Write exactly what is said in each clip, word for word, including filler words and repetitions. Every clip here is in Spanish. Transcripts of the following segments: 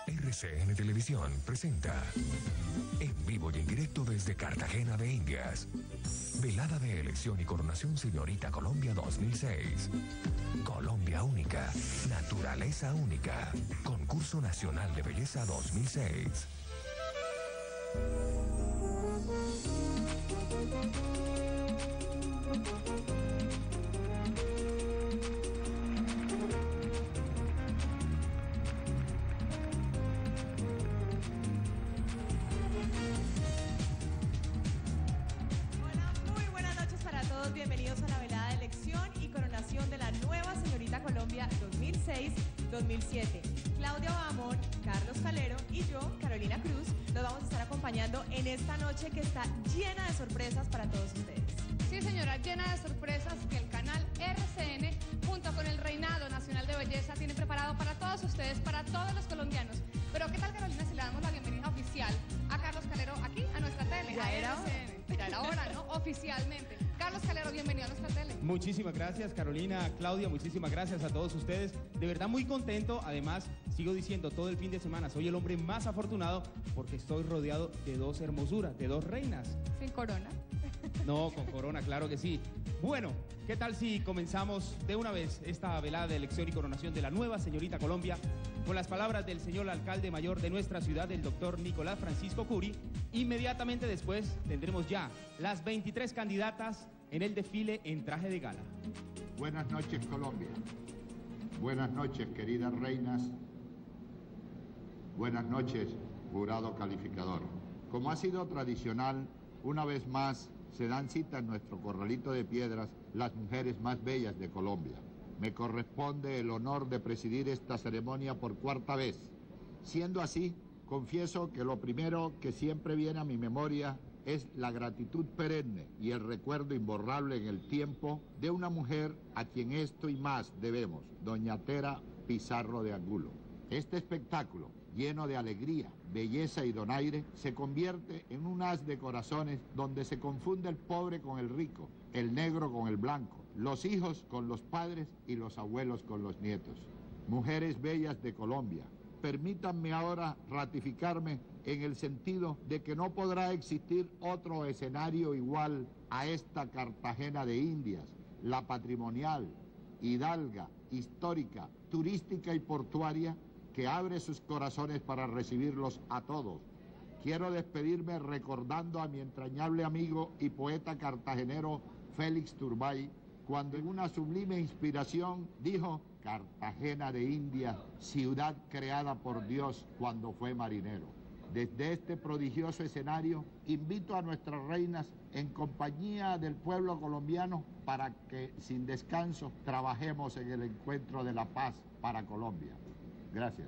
R C N Televisión presenta en vivo y en directo desde Cartagena de Indias, velada de elección y coronación Señorita Colombia dos mil seis. Colombia única, naturaleza única. Concurso Nacional de Belleza dos mil seis. dos mil siete. Claudia Bamón, Carlos Calero y yo, Carolina Cruz, los vamos a estar acompañando en esta noche que está llena de sorpresas para todos ustedes. Sí, señora, llena de sorpresas que el canal R C N, junto con el Reinado Nacional de Belleza, tiene preparado para todos ustedes, para todos los colombianos. Pero ¿qué tal, Carolina, si le damos la bienvenida oficial a Carlos Calero aquí, a nuestra tele, ya a era R C N? Ya era hora, ¿no? Oficialmente. Carlos Calero, bienvenido a nuestra tele. Muchísimas gracias, Carolina, Claudia, muchísimas gracias a todos ustedes. De verdad muy contento, además, sigo diciendo, todo el fin de semana soy el hombre más afortunado porque estoy rodeado de dos hermosuras, de dos reinas. ¿Sin corona? No, con corona, claro que sí. Bueno, ¿qué tal si comenzamos de una vez esta velada de elección y coronación de la nueva Señorita Colombia con las palabras del señor alcalde mayor de nuestra ciudad, el doctor Nicolás Francisco Curi? Inmediatamente después tendremos ya las veintitrés candidatas en el desfile en traje de gala. Buenas noches, Colombia. Buenas noches, queridas reinas. Buenas noches, jurado calificador. Como ha sido tradicional, una vez más se dan cita en nuestro corralito de piedras las mujeres más bellas de Colombia. Me corresponde el honor de presidir esta ceremonia por cuarta vez. Siendo así, confieso que lo primero que siempre viene a mi memoria es la gratitud perenne y el recuerdo imborrable en el tiempo de una mujer a quien esto y más debemos, doña Tera Pizarro de Angulo. Este espectáculo, lleno de alegría, belleza y donaire, se convierte en un haz de corazones donde se confunde el pobre con el rico, el negro con el blanco, los hijos con los padres y los abuelos con los nietos. Mujeres bellas de Colombia, permítanme ahora ratificarme en el sentido de que no podrá existir otro escenario igual a esta Cartagena de Indias, la patrimonial, hidalga, histórica, turística y portuaria, que abre sus corazones para recibirlos a todos. Quiero despedirme recordando a mi entrañable amigo y poeta cartagenero Félix Turbay, cuando en una sublime inspiración dijo: Cartagena de Indias, ciudad creada por Dios cuando fue marinero. Desde este prodigioso escenario, invito a nuestras reinas en compañía del pueblo colombiano para que, sin descanso, trabajemos en el encuentro de la paz para Colombia. Gracias.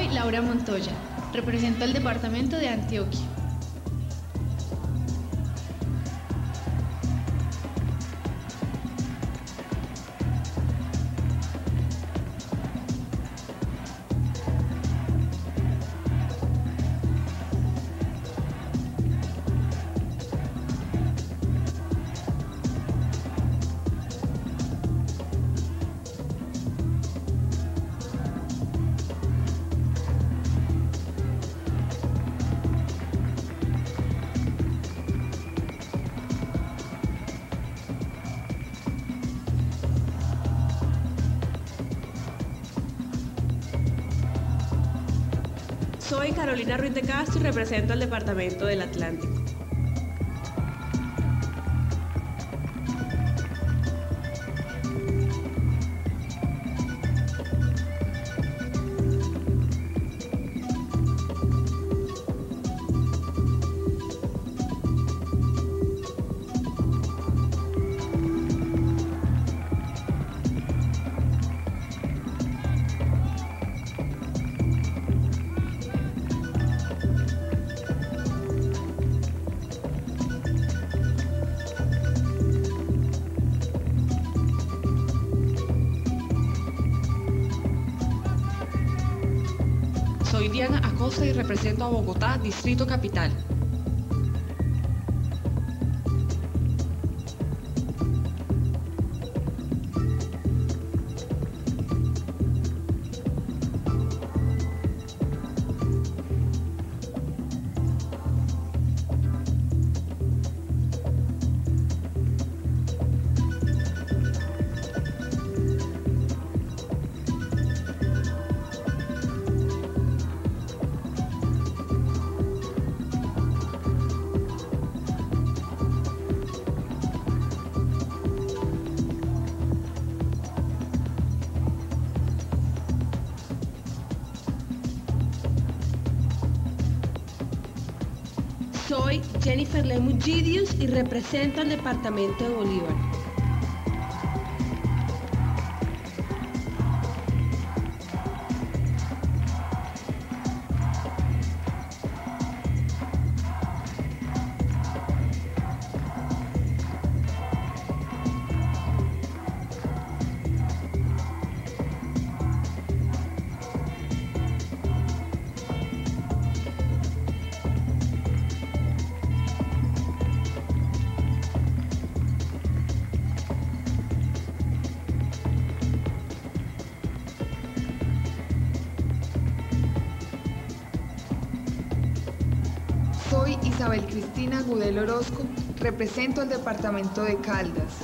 Laura Montoya, represento al departamento de Antioquia. Soy Carolina Ruiz de Castro y represento al departamento del Atlántico. Soy Diana Acosta y represento a Bogotá, Distrito Capital. Soy Jennifer Lemus Gidius y represento al departamento de Bolívar. Soy Isabel Cristina Gudel Orozco, represento al departamento de Caldas.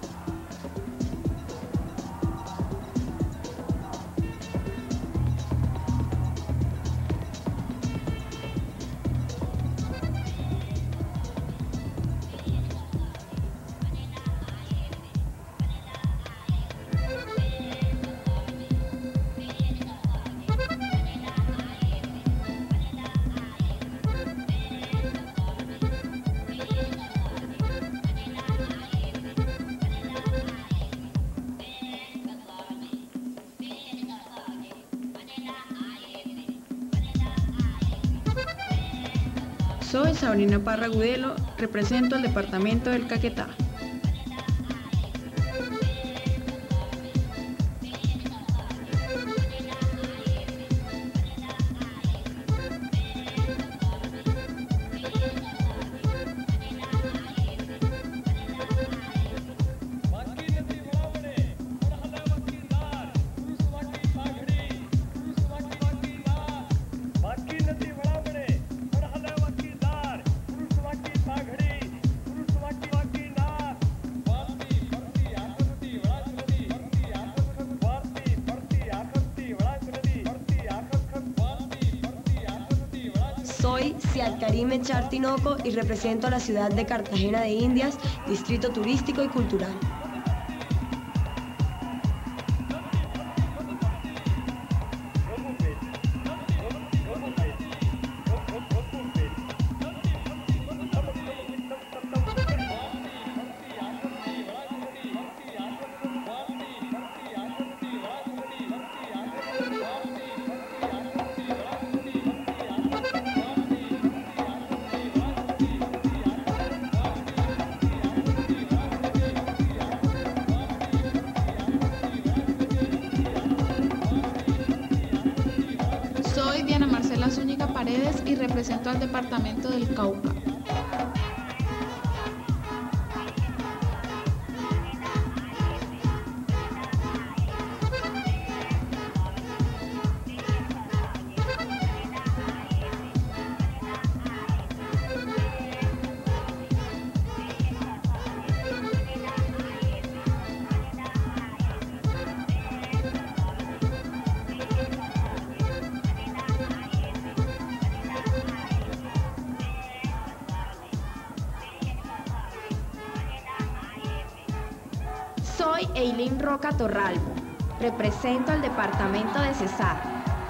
Soy Sabrina Parra Gudelo, represento al departamento del Caquetá. Soy Cialcarime Chartinoco y represento a la ciudad de Cartagena de Indias, distrito turístico y cultural. represento al departamento del Cauca. Soy Eileen Roca Torralbo, represento al departamento de Cesar.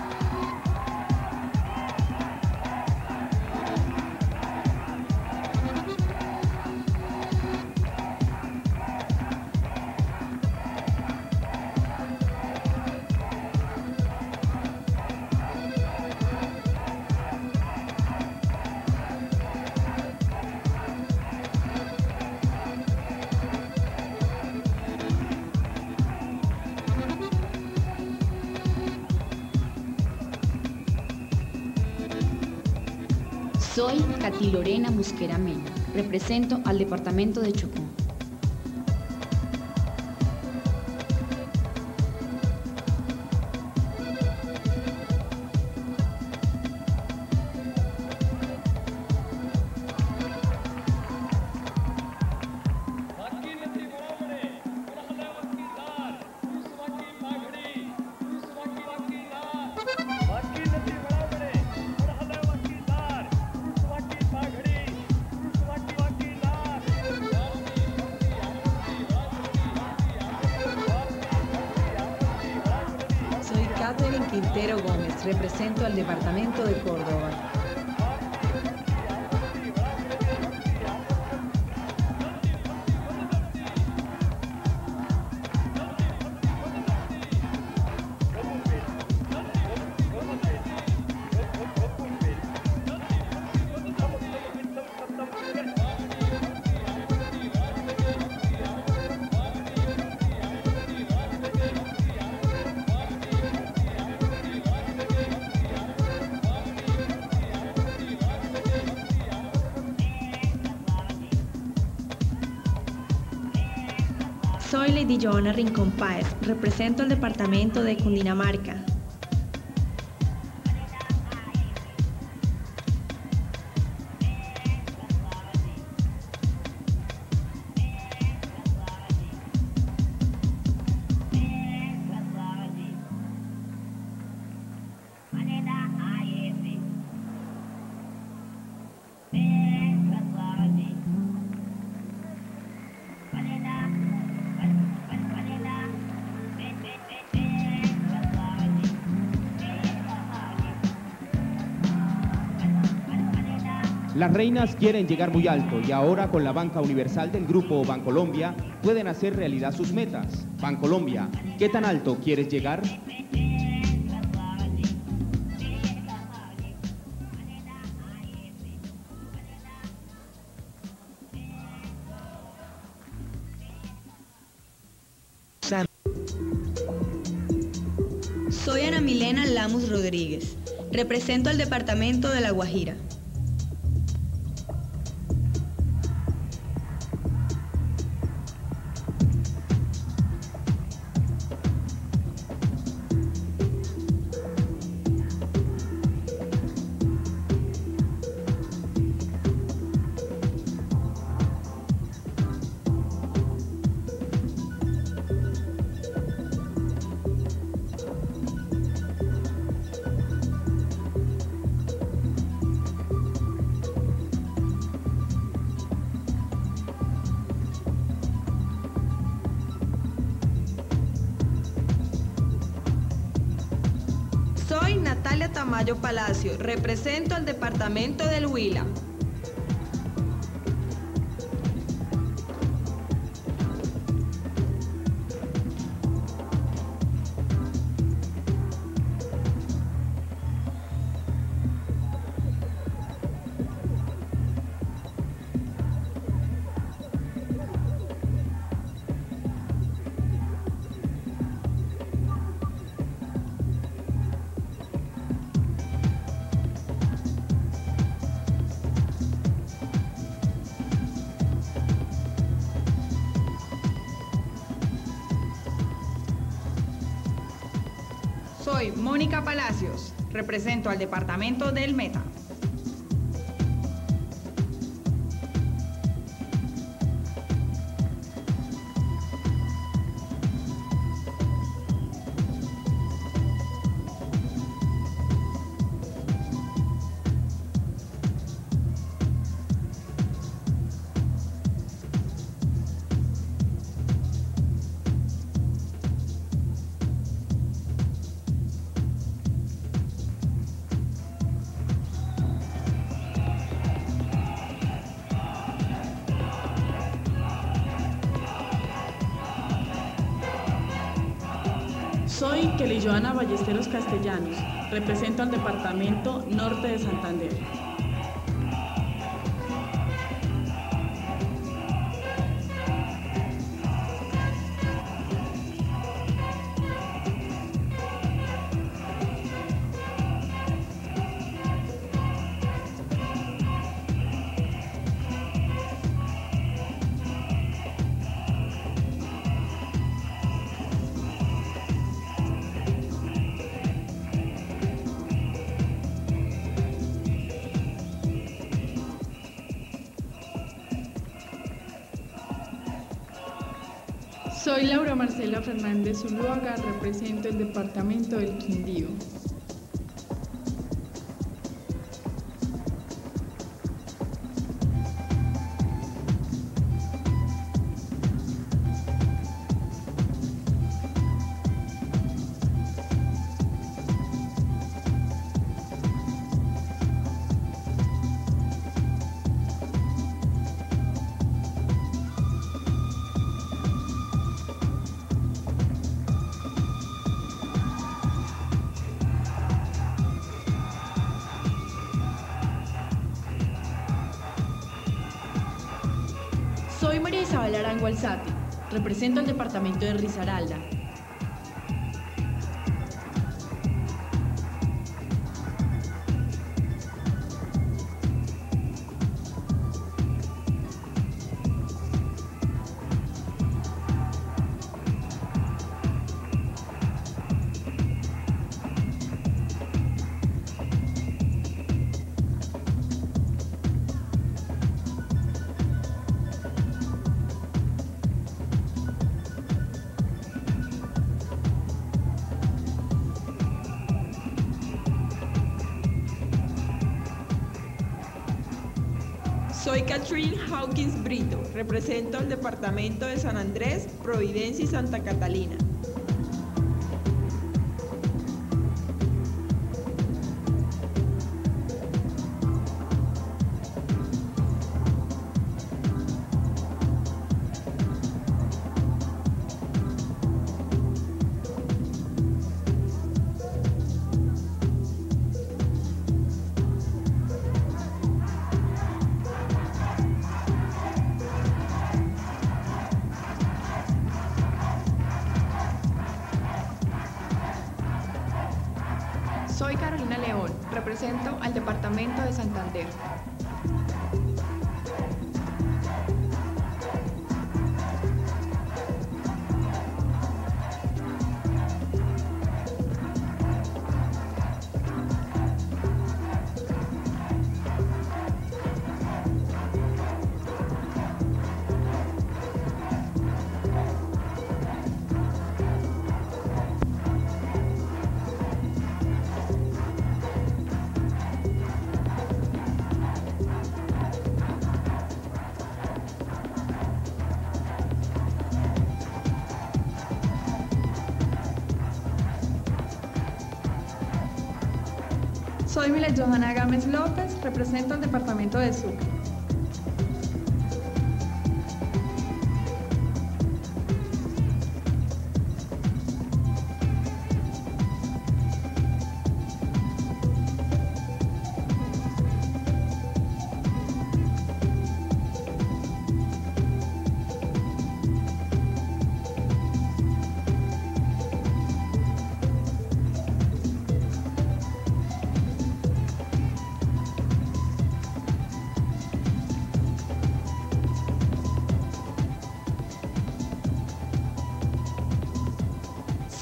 Soy Katy Lorena Musquera Mena, represento al departamento de Chocó. Catherine Quintero Gómez, represento al departamento de Córdoba. Soy Lady Joana Rincón Páez, represento al departamento de Cundinamarca. Las reinas quieren llegar muy alto y ahora con la banca universal del grupo Bancolombia pueden hacer realidad sus metas. Bancolombia, ¿qué tan alto quieres llegar? Soy Ana Milena Lamus Rodríguez, represento al departamento de La Guajira. Soy Natalia Tamayo Palacio, represento al departamento del Huila. Soy Mónica Palacios, represento al departamento del Meta. Soy Kelly Joana Ballesteros Castellanos, represento al Departamento Norte de Santander. Soy Laura Marcela Fernández Zuluaga, represento el departamento del Quindío. Soy María Isabel Arango Alzate, represento al departamento de Risaralda. Soy Catherine Hawkins Brito, represento al departamento de San Andrés, Providencia y Santa Catalina. Soy Carolina León, represento al departamento de Santander. Soy Milet Johanna Gámez López, represento al departamento de Sucre.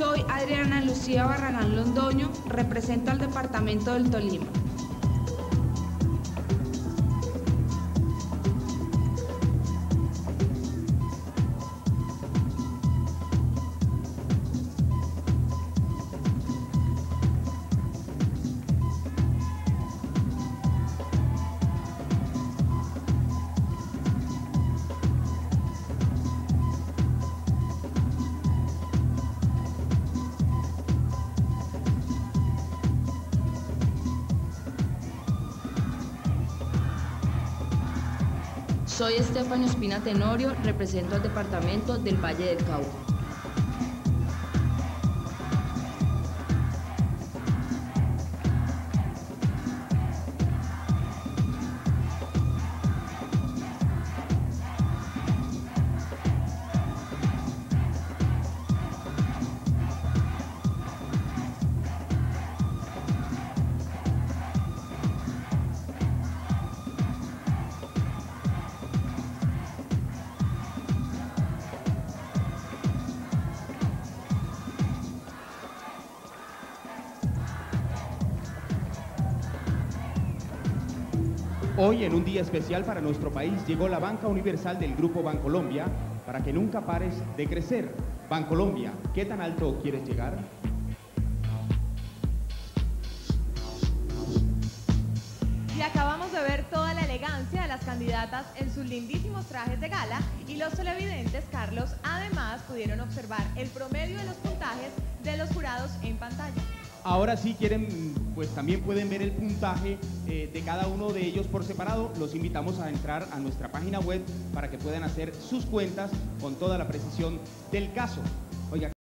Soy Adriana Lucía Barragán Londoño, represento al departamento del Tolima. Soy Estefano Espina Tenorio, represento al departamento del Valle del Cauca. Hoy, en un día especial para nuestro país, llegó la banca universal del Grupo Bancolombia para que nunca pares de crecer. Bancolombia, ¿qué tan alto quieres llegar? Y acabamos de ver toda la elegancia de las candidatas en sus lindísimos trajes de gala y los televidentes, Carlos, además pudieron observar el promedio de los puntajes de los jurados en pantalla. Ahora sí quieren, pues también pueden ver el puntaje eh, de cada uno de ellos por separado. Los invitamos a entrar a nuestra página web para que puedan hacer sus cuentas con toda la precisión del caso. Oiga,